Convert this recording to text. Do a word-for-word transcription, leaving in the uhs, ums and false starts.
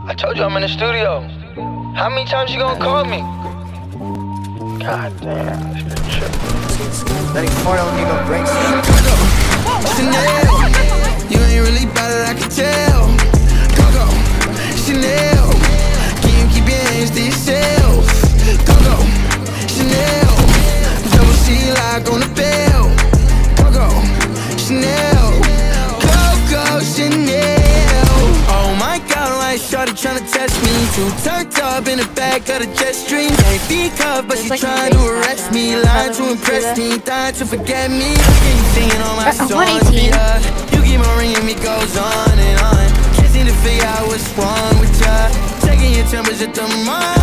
I told you I'm in the studio. How many times you gonna call me? God damn, this been tripping. thirty-four don't need no brakes. Chanel, you ain't really bad it, I can tell. Coco, Chanel, can you keep your hands to yourself? Coco, Chanel, double C lock on the bell. Coco, Chanel, Coco, Chanel. Oh my God, like shorty tryna test me. Too turned up in the back of the jet stream. Ain't be cuffed, but she like trying to arrest me. Lying to impress me, dying to forget me. Can you singing all my songs? Yeah, you keep on ringing me, goes on and on. Can't seem to figure out what's wrong with ya. Taking your temperature at the mind.